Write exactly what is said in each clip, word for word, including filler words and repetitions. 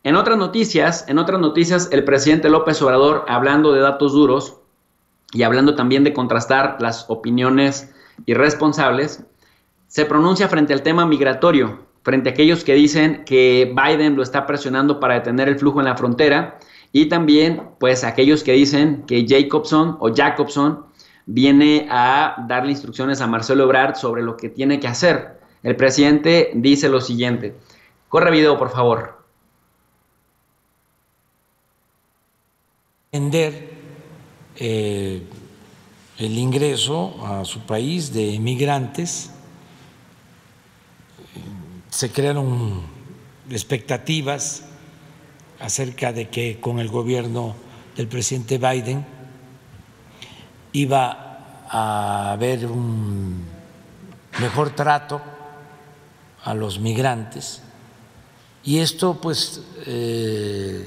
En otras noticias, en otras noticias, el presidente López Obrador, hablando de datos duros y hablando también de contrastar las opiniones irresponsables, se pronuncia frente al tema migratorio, frente a aquellos que dicen que Biden lo está presionando para detener el flujo en la frontera, y también pues aquellos que dicen que Jacobson o Jacobson viene a darle instrucciones a Marcelo Ebrard sobre lo que tiene que hacer. El presidente dice lo siguiente. Corre video, por favor. Entender eh, el ingreso a su país de migrantes. Se crearon expectativas acerca de que con el gobierno del presidente Biden iba a haber un mejor trato a los migrantes, y esto pues eh,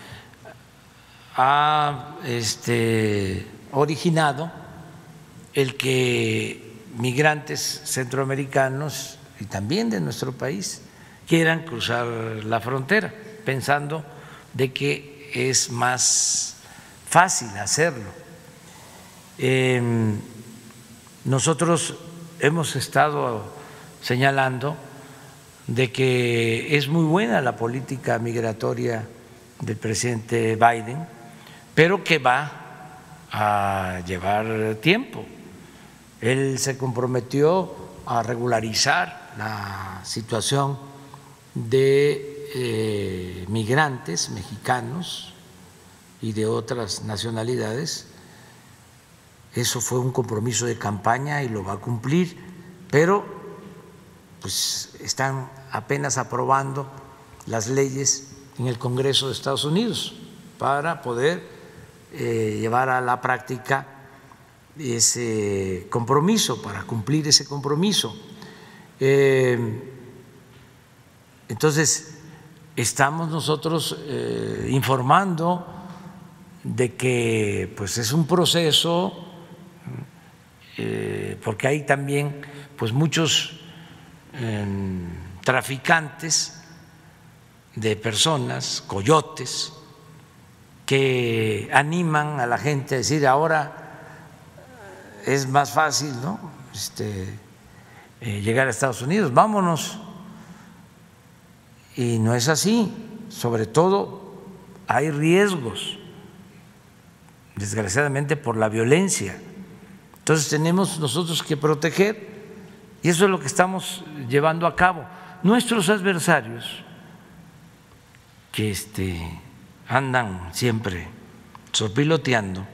ha este, originado el que migrantes centroamericanos y también de nuestro país quieran cruzar la frontera, pensando de que es más fácil hacerlo. Eh, nosotros hemos estado señalando de que es muy buena la política migratoria del presidente Biden, pero que va a llevar tiempo. Él se comprometió a regularizar la situación de eh, migrantes mexicanos y de otras nacionalidades. Eso fue un compromiso de campaña y lo va a cumplir, pero pues están apenas aprobando las leyes en el Congreso de Estados Unidos para poder eh, llevar a la práctica ese compromiso, para cumplir ese compromiso. Eh, entonces, estamos nosotros eh, informando de que pues es un proceso, eh, porque hay también pues muchos eh, traficantes de personas, coyotes, que animan a la gente a decir ahora es más fácil, ¿no? Este, eh, llegar a Estados Unidos, vámonos. Y no es así, sobre todo hay riesgos, desgraciadamente por la violencia. Entonces tenemos nosotros que proteger, y eso es lo que estamos llevando a cabo. Nuestros adversarios, que este, andan siempre sopiloteando,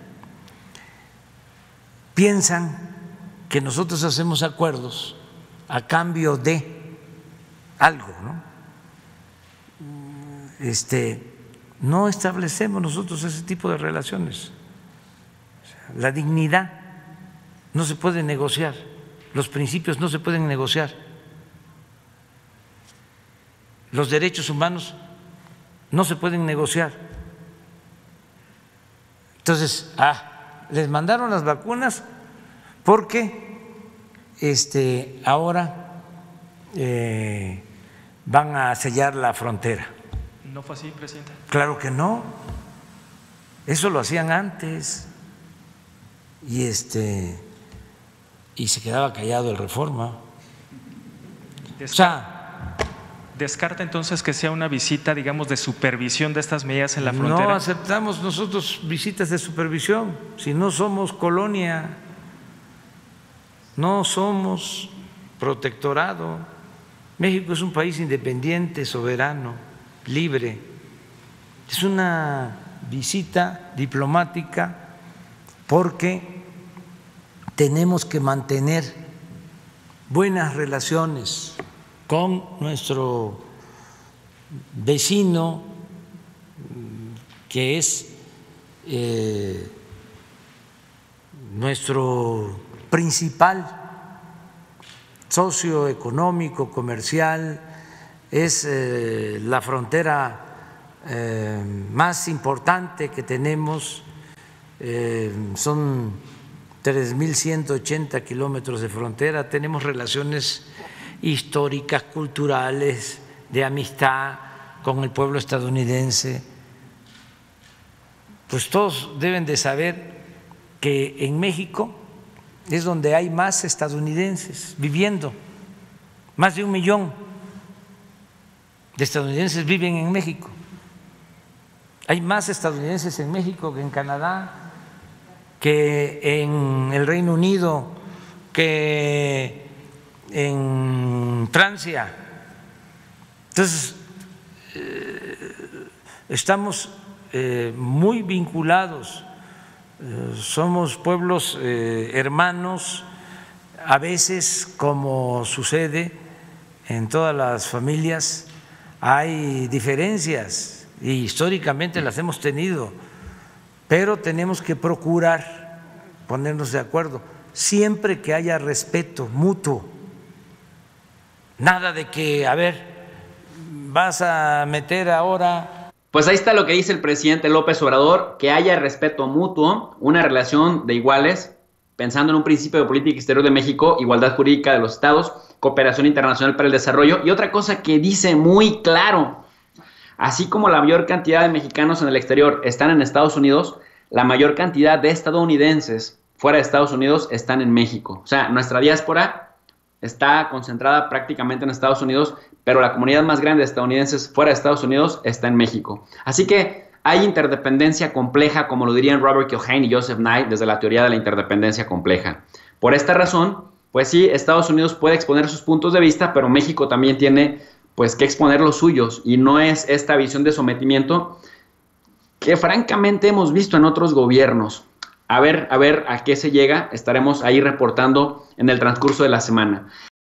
piensan que nosotros hacemos acuerdos a cambio de algo, ¿no? Este, no establecemos nosotros ese tipo de relaciones. La dignidad no se puede negociar, los principios no se pueden negociar, los derechos humanos no se pueden negociar. Entonces, ah, les mandaron las vacunas porque este, ahora eh, van a sellar la frontera. ¿No fue así, presidente? Claro que no, eso lo hacían antes y este y se quedaba callado el Reforma. Descarta, o sea, ¿descarta entonces que sea una visita, digamos, de supervisión de estas medidas en la frontera? No aceptamos nosotros visitas de supervisión, si no somos colonia, no somos protectorado. México es un país independiente, soberano, libre. Es una visita diplomática porque tenemos que mantener buenas relaciones con nuestro vecino, que es eh, nuestro principal socio económico, comercial, es eh, la frontera eh, más importante que tenemos, eh, son tres mil ciento ochenta kilómetros de frontera, tenemos relaciones históricas, culturales, de amistad, con el pueblo estadounidense. Pues todos deben de saber que en México es donde hay más estadounidenses viviendo, más de un millón de estadounidenses viven en México. Hay más estadounidenses en México que en Canadá, que en el Reino Unido, que en Francia. Entonces, eh, estamos eh, muy vinculados, eh, somos pueblos eh, hermanos, a veces, como sucede en todas las familias, hay diferencias y históricamente las hemos tenido, pero tenemos que procurar ponernos de acuerdo siempre que haya respeto mutuo. Nada de que, a ver, vas a meter ahora. Pues ahí está lo que dice el presidente López Obrador, que haya respeto mutuo, una relación de iguales, pensando en un principio de política exterior de México, igualdad jurídica de los estados, cooperación internacional para el desarrollo. Y otra cosa que dice muy claro: así como la mayor cantidad de mexicanos en el exterior están en Estados Unidos, la mayor cantidad de estadounidenses fuera de Estados Unidos están en México. O sea, nuestra diáspora está concentrada prácticamente en Estados Unidos, pero la comunidad más grande de estadounidenses fuera de Estados Unidos está en México. Así que hay interdependencia compleja, como lo dirían Robert Keohane y Joseph Nye desde la teoría de la interdependencia compleja. Por esta razón, pues sí, Estados Unidos puede exponer sus puntos de vista, pero México también tiene pues que exponer los suyos, y no es esta visión de sometimiento que francamente hemos visto en otros gobiernos. A ver, a ver a qué se llega, estaremos ahí reportando en el transcurso de la semana.